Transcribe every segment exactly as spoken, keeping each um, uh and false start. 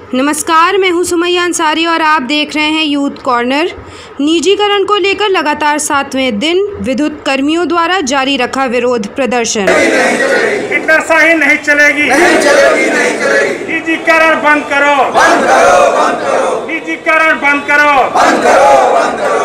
नमस्कार, मैं हूं सुमैया अंसारी और आप देख रहे हैं यूथ कॉर्नर। निजीकरण को लेकर लगातार सातवें दिन विद्युत कर्मियों द्वारा जारी रखा विरोध प्रदर्शन। इतना नहीं चलेगी, नहीं चलेगी, नहीं चलेगी। निजीकरण बंद करो, बंद करो, बंद करो। निजीकरण बंद करो, बंद करो, बंद करो।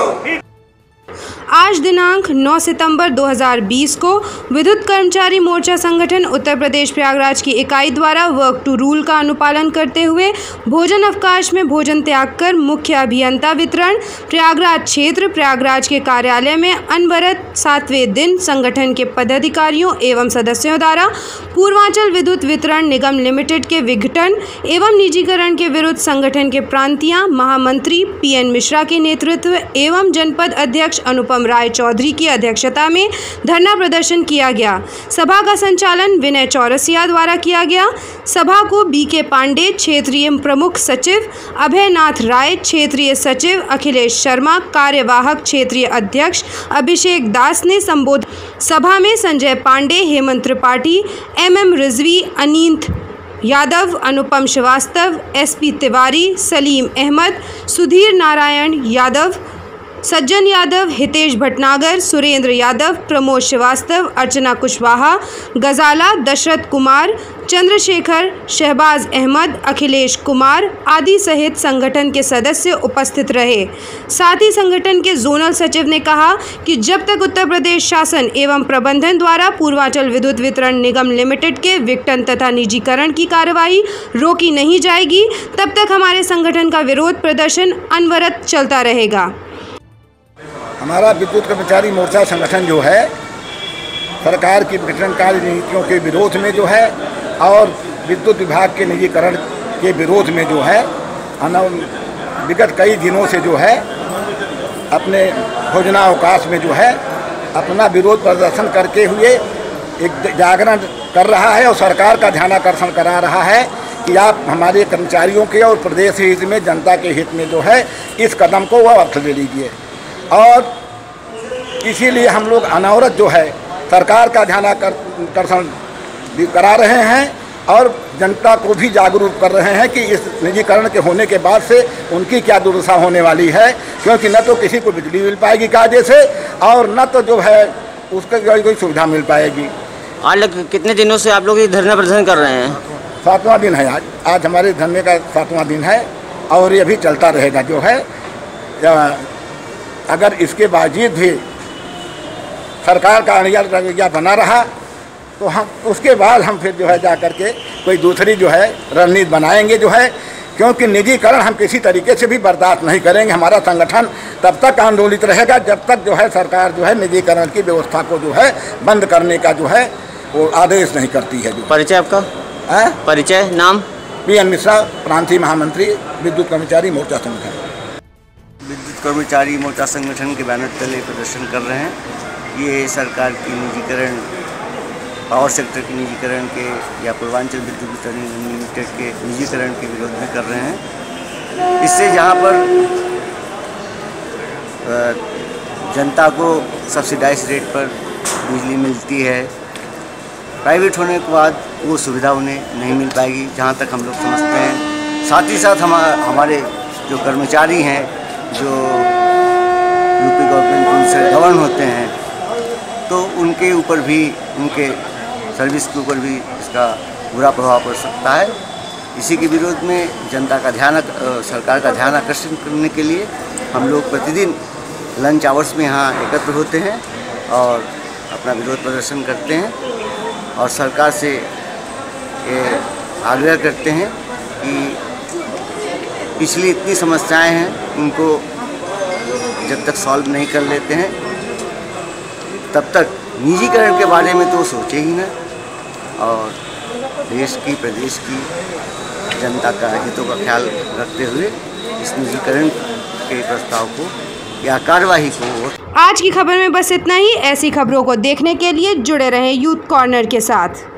आज दिनांक नौ सितंबर दो हज़ार बीस को विद्युत कर्मचारी मोर्चा संगठन उत्तर प्रदेश प्रयागराज की इकाई द्वारा वर्क टू रूल का अनुपालन करते हुए भोजन अवकाश में भोजन त्याग कर मुख्य अभियंता वितरण प्रयागराज क्षेत्र प्रयागराज के कार्यालय में अनवरत सातवें दिन संगठन के पदाधिकारियों एवं सदस्यों द्वारा पूर्वांचल विद्युत वितरण निगम लिमिटेड के विघटन एवं निजीकरण के विरुद्ध संगठन के प्रांतीय महामंत्री पी एन मिश्रा के नेतृत्व एवं जनपद अध्यक्ष अनुपम राय चौधरी की अध्यक्षता में धरना प्रदर्शन किया गया। सभा का संचालन विनय चौरसिया द्वारा किया गया। सभा को बी के पांडे क्षेत्रीय प्रमुख सचिव, अभयनाथ राय क्षेत्रीय सचिव, अखिलेश शर्मा कार्यवाहक क्षेत्रीय अध्यक्ष, अभिषेक दास ने संबोधित। सभा में Sanjay Pandey, Hemant Tripathi, M M Rizvi, Anit Yadav, Anupam Srivastava, S P Tiwari, Salim Ahmed, Sudhir Narayan Yadav, Sajjan Yadav, Hitesh Bhatnagar, Surendra Yadav, Pramod Srivastava, अर्चना कुशवाहा, गजाला, दशरथ कुमार, चंद्रशेखर, शहबाज अहमद, अखिलेश कुमार आदि सहित संगठन के सदस्य उपस्थित रहे। साथ ही संगठन के जोनल सचिव ने कहा कि जब तक उत्तर प्रदेश शासन एवं प्रबंधन द्वारा पूर्वांचल विद्युत वितरण निगम लिमिटेड के विघटन तथा निजीकरण की कार्रवाई रोकी नहीं जाएगी, तब तक हमारे संगठन का विरोध प्रदर्शन अनवरत चलता रहेगा। हमारा विद्युत कर्मचारी मोर्चा संगठन जो है सरकार की विघटनकारी नीतियों के विरोध में जो है और विद्युत विभाग के निजीकरण के विरोध में जो है विगत कई दिनों से जो है अपने भोजनावकाश में जो है अपना विरोध प्रदर्शन करके हुए एक जागरण कर रहा है और सरकार का ध्यानाकर्षण करा रहा है कि आप हमारे कर्मचारियों के और प्रदेश हित में जनता के हित में जो है इस कदम को वह अर्थ ले लीजिए। और इसीलिए हम लोग अनवरत जो है सरकार का ध्यानाकर्षण करा रहे हैं और जनता को भी जागरूक कर रहे हैं कि इस निजीकरण के होने के बाद से उनकी क्या दुर्दशा होने वाली है, क्योंकि न तो किसी को बिजली मिल पाएगी कायदे से और न तो जो है उसके कोई सुविधा मिल पाएगी। आज कितने दिनों से आप लोग ये धरना प्रदर्शन कर रहे हैं? सातवां दिन है आज आज हमारे धरने का सातवां दिन है और ये भी चलता रहेगा। जो है अगर इसके बावजूद भी सरकार का रवैया बना रहा तो हम उसके बाद हम फिर जो है जा कर के कोई दूसरी जो है रणनीति बनाएंगे जो है, क्योंकि निजीकरण हम किसी तरीके से भी बर्दाश्त नहीं करेंगे। हमारा संगठन तब तक आंदोलित रहेगा जब तक जो है सरकार जो है निजीकरण की व्यवस्था को जो है बंद करने का जो है वो आदेश नहीं करती है। जो परिचय आपका है? परिचय नाम? पी एन मिश्रा, प्रांतीय महामंत्री विद्युत कर्मचारी मोर्चा संगठन। विद्युत कर्मचारी मोर्चा संगठन के बैनर तले प्रदर्शन कर रहे हैं। ये सरकार की निजीकरण, पावर सेक्टर के निजीकरण के या पूर्वांचल विद्युत वितरण निगम लिमिटेड के निजीकरण के विरोध में कर रहे हैं। इससे जहाँ पर जनता को सब्सिडाइज रेट पर बिजली मिलती है, प्राइवेट होने के बाद वो सुविधा उन्हें नहीं मिल पाएगी, जहाँ तक हम लोग समझते हैं। साथ ही साथ हम हमारे जो कर्मचारी हैं जो यूपी गवर्नमेंट रूल से गवर्न होते हैं तो उनके ऊपर भी, उनके सर्विस के ऊपर भी इसका बुरा प्रभाव पड़ सकता है। इसी के विरोध में जनता का ध्यान, सरकार का ध्यान आकर्षित करने के लिए हम लोग प्रतिदिन लंच आवर्स में यहाँ एकत्र होते हैं और अपना विरोध प्रदर्शन करते हैं और सरकार से ये आग्रह करते हैं कि पिछली इतनी समस्याएं हैं उनको जब तक सॉल्व नहीं कर लेते हैं तब तक निजीकरण के बारे में तो सोचे ही ना, और देश की, प्रदेश की जनता का हितों का ख्याल रखते हुए इस निजीकरण के प्रस्ताव को या कार्यवाही को। आज की खबर में बस इतना ही। ऐसी खबरों को देखने के लिए जुड़े रहें यूथ कॉर्नर के साथ।